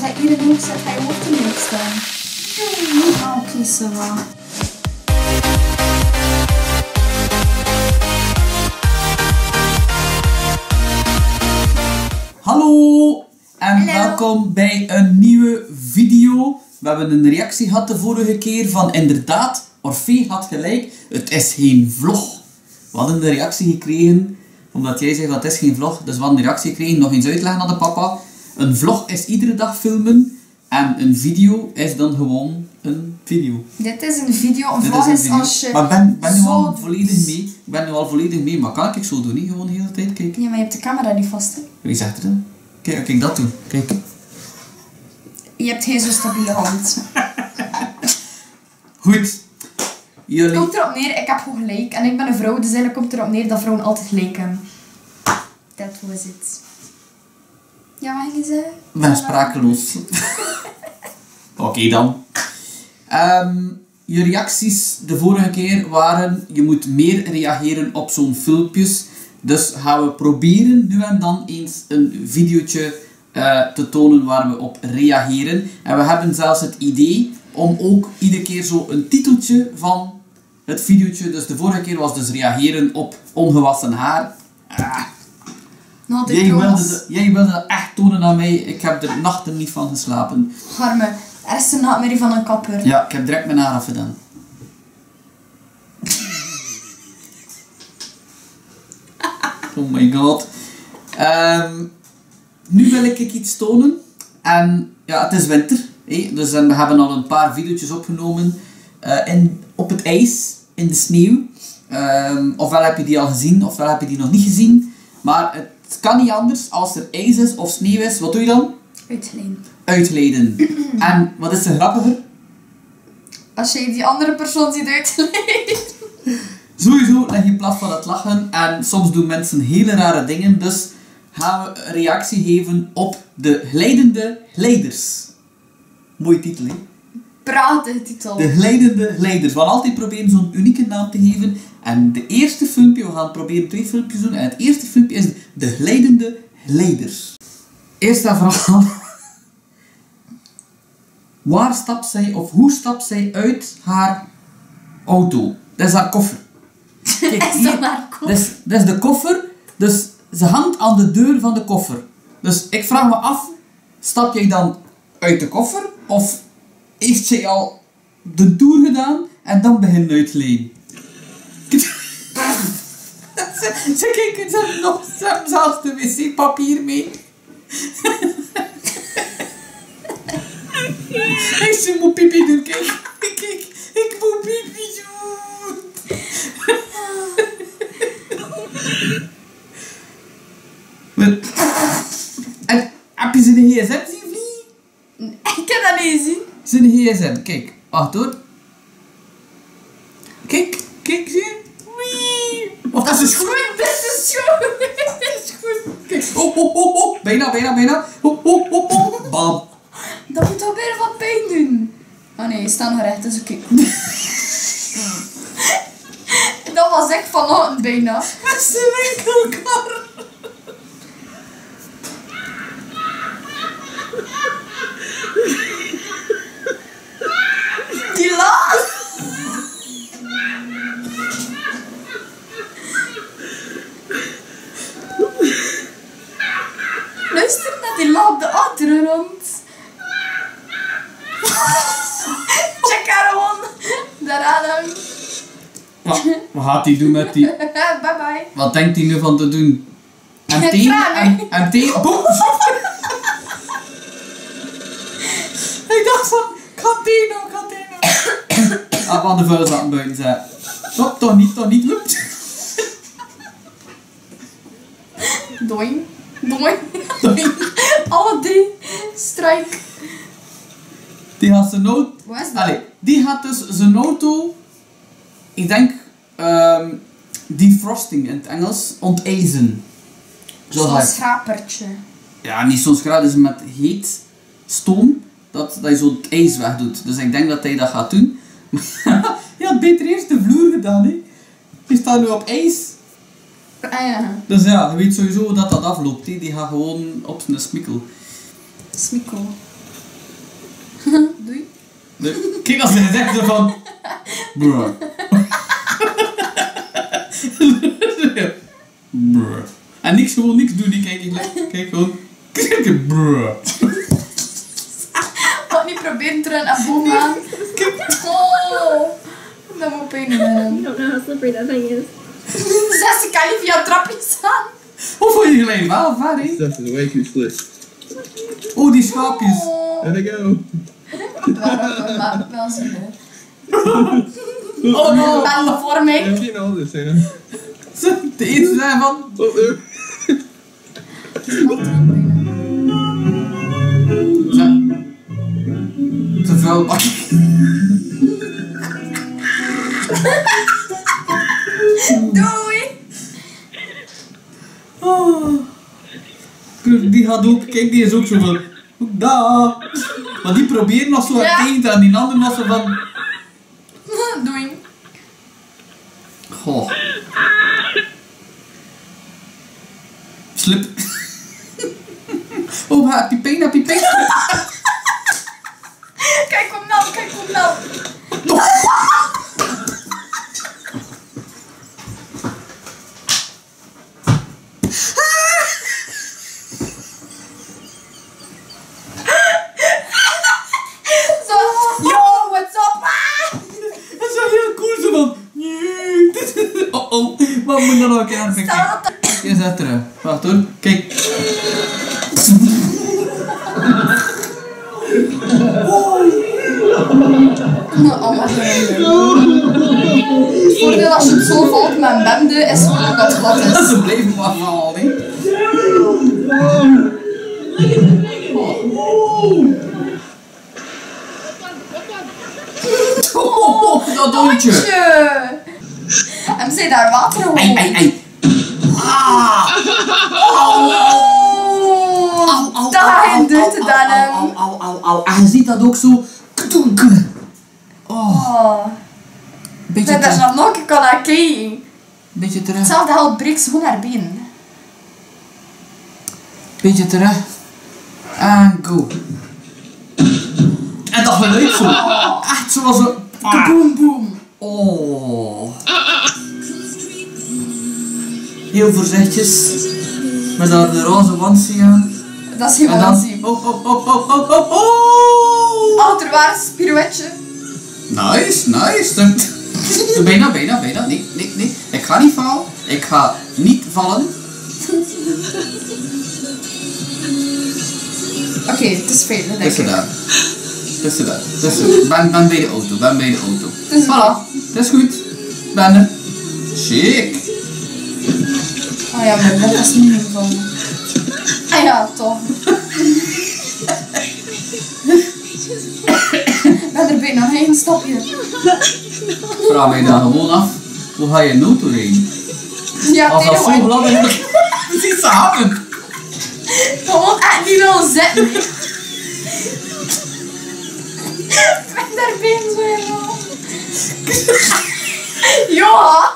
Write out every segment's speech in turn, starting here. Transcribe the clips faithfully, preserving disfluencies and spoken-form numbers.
hij hier in de hoek zet, hij hoort er niks staan. Ah, oké, zo wel. Hallo en Hallo. welkom bij een nieuwe video. We hebben een reactie gehad de vorige keer van inderdaad, Orphée had gelijk, het is geen vlog. We hadden de reactie gekregen, omdat jij zegt dat het is geen vlog, dus we hadden de reactie gekregen, nog eens uitleggen aan de papa. Een vlog is iedere dag filmen en een video is dan gewoon een video. Dit is een video, een Dit vlog is een is video. als je... Maar ik ben, ben nu zo- al volledig mee. Ik ben nu al volledig mee, maar kan ik zo doen, niet gewoon de hele tijd? Kijk. Ja, maar je hebt de camera niet vast, hè. Wie zegt er dan? Kijk, kijk dat doen. Kijk. Je hebt geen zo stabiele hand. Goed. Het Jullie... komt erop neer, ik heb gewoon gelijk. En ik ben een vrouw, dus eigenlijk komt erop neer dat vrouwen altijd gelijk hebben. That was it. Ja, wat ging je zeggen? Ik ben sprakeloos. Oké okay, dan. Um, je reacties de vorige keer waren, je moet meer reageren op zo'n filmpjes. Dus gaan we proberen nu en dan eens een videootje uh, te tonen waar we op reageren. En we hebben zelfs het idee om ook iedere keer zo een titeltje van het videootje. Dus de vorige keer was dus reageren op ongewassen haar. Ah. Not Jij wilde, jij wilde dat echt tonen aan mij. Ik heb er nachten niet van geslapen. Harme, er is een nachtmerrie van een kapper. Ja, ik heb direct mijn haar afgedaan. Oh my god. Um, nu wil ik iets tonen. En ja, het is winter. Hé? Dus en we hebben al een paar video's opgenomen. Uh, in, op het ijs, in de sneeuw. Um, ofwel heb je die al gezien, ofwel heb je die nog niet gezien. Maar het kan niet anders. Als er ijs is of sneeuw is, wat doe je dan? Uitleen. Uitleiden. En wat is er grappiger? Als je die andere persoon ziet uitleiden. Sowieso leg je plat van het lachen en soms doen mensen hele rare dingen, dus gaan we een reactie geven op de glijdende glijders. Mooie titel, hè? Prachtige titel. De glijdende glijders. We gaan altijd proberen zo'n unieke naam te geven. En de eerste filmpje, we gaan proberen twee filmpjes doen, en het eerste filmpje is de glijdende glijders. Eerst en vooral, waar stapt zij, of hoe stapt zij uit haar auto? Dat is haar koffer. Kijk, Is dat haar koffer? Dat is, dat is de koffer, dus ze hangt aan de deur van de koffer. Dus ik vraag me af, stap jij dan uit de koffer, of heeft zij al de tour gedaan en dan begint uit te leen? Ze, ze kijken, ze hebben nog ze hebben zelfs de wc-papier mee. Hey, ze moet pipi doen, kijk. Kijk, ik moet pipi doen. En heb je zijn gsm zien vliegen? Ik heb dat niet gezien. Zijn gsm, kijk. Wacht hoor. Kijk, kijk, zie je? Wee. Of dat is goed. Goed, dit is goed. Dit is goed. Kijk, oh, oh, oh, oh. Bijna, bijna, bijna. Oh, oh, oh, oh. Bam. Dat moet toch weer wat pijn doen. Oh nee, je staat nog recht, dat is oké. Dat was echt vanochtend bijna. Ze lijken elkaar. Die laat. Luister naar die laat op de achtergrond. Check haar gewoon. Daar aan hem. Wat, wat gaat hij doen met die... Bye bye. Wat denkt hij nu van te doen? En Het tegen... tranen. En, en tegen... Boem! Ik dacht van... Cantino, Cantino. Ah, van de vuilzakken buiten zijn. Stop, toch niet, toch niet. Loopt. Doing. Doing. Alle drie. Strike. Die had zijn auto... Wat is dat? Allee, die had dus zijn auto... Ik denk... Um, defrosting in het Engels. Ontijzen. Zoals Zo'n hij- schrapertje. Ja, niet zo'n schraal, dus met heet stoom. Dat, dat je zo het ijs wegdoet. Dus ik denk dat hij dat gaat doen. Je had beter eerst de vloer gedaan, hè. Die staat nu op ijs. Ah ja. Dus ja, je weet sowieso dat dat afloopt, hè. Die gaat gewoon op zijn smikkel. Smikkel. Doei. De, kijk als ze zegt zo van... Bruh. Bruh. En niks, gewoon niks doen. Die kijk ik kijk gewoon... Kijk, bruh. Wat niet proberen terug naar boven gaan. Oh. Dat moet pijn doen. You don't know how slippery that thing is. Zes, kan je via trapjes gaan? Hoe voel je je alleen? Wel, waar, hè? Stuff is way too slick. Oh, die schaapjes. Oh. There they go. Maar wel zien, hè. Oh, no. Ben de vorming. I've seen all this, you know. Ze, de eerste zijn van... Oh, there. Ze... Te vuil bakken. Doei. Oh. Die gaat ook, kijk, die is ook zo van... Da. Maar die proberen nog zo Ja. het tegen en die andere nog zo van... Doei. Goh. Slip. Oh, happy pain, happy pain. Kijk kom nou, kijk kom nou. Zo, yo, what's up? Ah! Dat is wel heel cool zo van... Nee. Oh oh, wat moet ik dan nog een keer aan het Stel dat dat- Kijk, zet terug. Wacht hoor, kijk. Oh, wat een Het voordeel als je het zo valt met een bende is gewoon dat het glad is. Ze blijven maar vallen, hè. Oh, dat hondje. Hondje. En zei daar water gewoon. Ei, ei, ei. Ah. Au, au, au, Dat ga je au, doen au, te au, dan. au, au, au, au. En je ziet dat ook zo. Ktonk. Oh, Oh. beetje Dat is terug. nog nog een keer kan naar kijken. Beetje terug. Hetzelfde geldt breekt ze gewoon haar been. Beetje terug. En go. En dat geluid zo. Echt zoals een... Kaboom boom. Oh. Heel voorzichtig. Met daar de roze wansie aan. Dat is En geen dan... wansie. Oh, oh, oh, oh, oh, oh, oh. Achterwaarts pirouetje. Nice, nice. Dat- Bijna, bijna, bijna. Nee, nee, nee. Ik ga niet vallen. Ik ga niet vallen. Oké, okay, het is veel, denk Tussen ik. daar. Tussen daar. Tussen. Ben, ben bij de auto. Ben bij de auto. Het is Voilà. Dat is goed. Ben er. Chic. Oh ja, maar dat is niet meer van. Ah ja, toch. Ik ben er bijna heen, stapje. Vraag mij dan gewoon af. Hoe ga je een auto rijden? Ja, Als dat zo tegen glad is, het is iets haken. gewoon echt niet willen zitten. Ik ben daar been zo helemaal. Ja.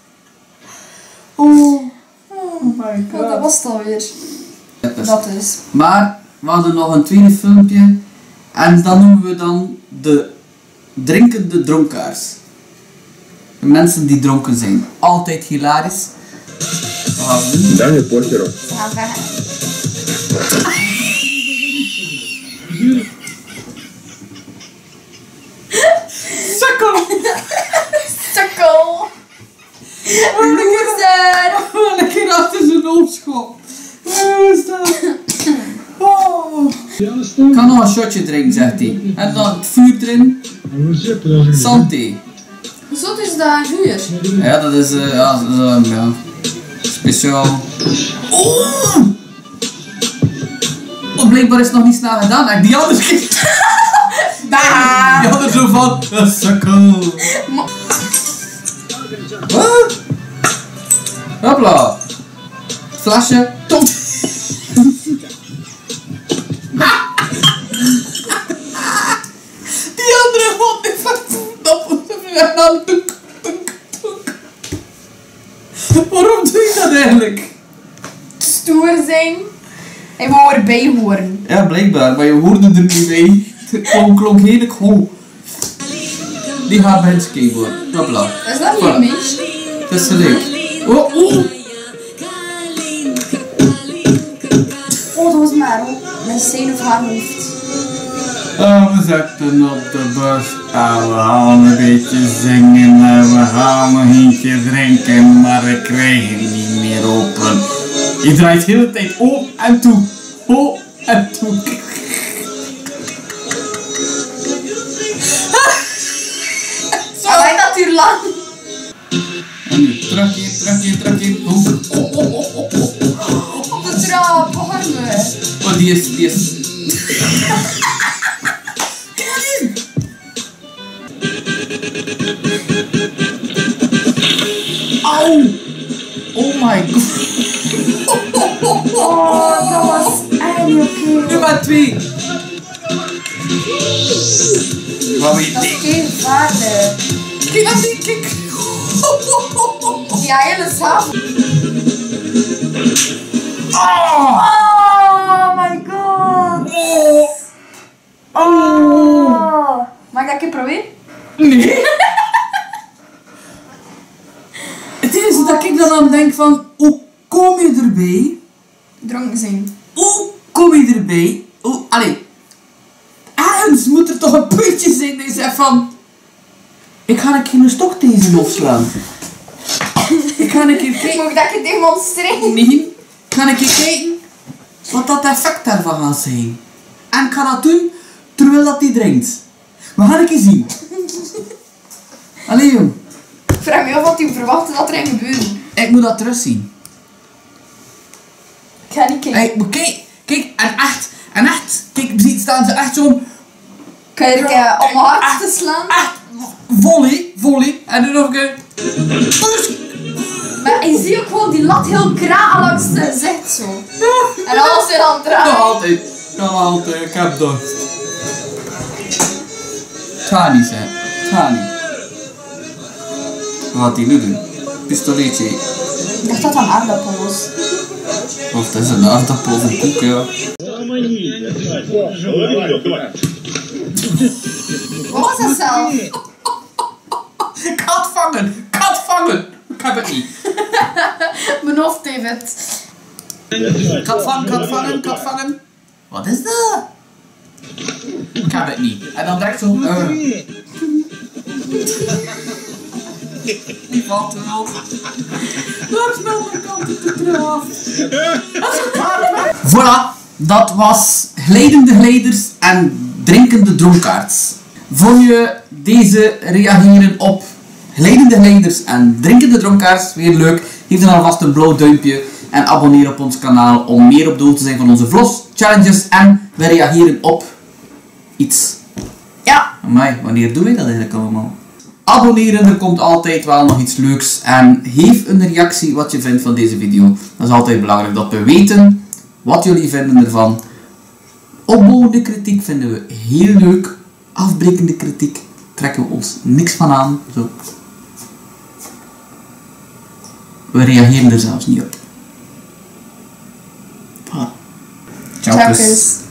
Oh. Oh my god. Dat was het alweer. Dat is- Dat is. Maar we hadden nog een tweede filmpje. En dat noemen we dan de drinkende dronkaars. De mensen die dronken zijn. Altijd hilarisch. Wat gaan we doen? Daniel, portero. Ja, weg. Sukkel! Sukkel. Look at that. Een keer achter zijn hoofd schop. Waar is dat? Oh. Ik kan nog een shotje drinken, zegt hij. En dan het vuur erin. Santé. Zo is dat vuur. Ja, dat is, uh, ja, dat is, uh, ja, speciaal. Oh! Oh, blijkbaar is het nog niet snel gedaan. En die anders ging... Bah. Die hadden zo van... Een sukkel. Wat? Hopla. Flesje. Top. Die andere hond is van... Dat moet er dan tunk, tunk, tunk. Waarom doe je dat eigenlijk? Stoer zijn. En we erbij horen. Ja, blijkbaar, maar je hoorde er niet bij. Het klonk, klonk heerlijk hol. Die gaat bij het skateboard. Hopla. Is dat niet Voilà. een meisje? Dat is gelijk. Oh, oh. Oh, dat was Merel. Met zijn of haar hoofd. Oh, we zitten op de bus en we gaan een beetje zingen en we gaan nog eentje drinken, maar we krijgen niet meer open. Je draait de hele tijd op en toe, op en toe. Alleen dat duurt lang. En nu terugkeer, terugkeer, terugkeer. Oh, oh, oh, oh, oh, oh. Op de trap, arme. Oh, die is, die is. Auw! Oh my god! Oh, dat was echt niet oké. Nummer twee! Wat weet Dat is ik? geen vaardig. Kijk naar die, kijk! Ja, hele saap. Oh! Oh my god. Oh! Oh! Mag ik dat een keer proberen? Nee! Het is dat ik dan aan denk van, hoe kom je erbij? Dronken zijn. Hoe kom je erbij? Hoe, allee, ergens moet er toch een puntje zijn die zegt van, ik ga een keer een stok tegen zijn hoofd slaan. Ik ga een keer kijken. Moet ik dat je demonstreren? Nee, ik ga een keer kijken wat dat effect daarvan gaat zijn. En ik ga dat doen terwijl dat hij drinkt. We gaan een keer zien. Allee jong, Ik vraag me af wat hij verwacht dat er in gebeurt. ik moet dat terugzien. Ik ga niet kijken. Hey, maar kijk, kijk, en echt, en echt, kijk, ziet staan ze echt zo. Kan je er uh, om mijn hart te slaan? Echt, volley, volley, en dan nog een keer. Maar je ziet ook gewoon die lat heel kraan langs de gezicht zo. En alles weer aan het Nog draaien. altijd, nog altijd, ik heb dorst. Ga niet zijn, ga niet. Wat gaat hij nu doen? Pistoletje. Ik dacht dat dat een aardappel was. Of dat is een aardappel of een koek, ja. Wat was dat zelf? Kat vangen, kat vangen. Ik heb het niet. Mijn hoofd heeft het. Kat vangen, kat vangen, kat vangen. Wat is dat? Ik heb het niet. En dan direct zo. Uh. Die valt erop. Daar is nou mijn kant op de trap. Voilà, dat was glijdende glijders en drinkende dronkaards. Vond je deze reageren op glijdende glijders en drinkende dronkaards weer leuk? Geef dan alvast een blauw duimpje en abonneer op ons kanaal om meer op de hoogte te zijn van onze vlogs, challenges en we reageren op iets. Ja. Amai, wanneer doen we dat eigenlijk allemaal? Abonneren, er komt altijd wel nog iets leuks. En geef een reactie wat je vindt van deze video. Dat is altijd belangrijk dat we weten wat jullie vinden ervan. Opbouwende kritiek vinden we heel leuk. Afbrekende kritiek trekken we ons niks van aan. Zo. We reageren er zelfs niet op. Voilà. Ciao, Ciao, kus. kus.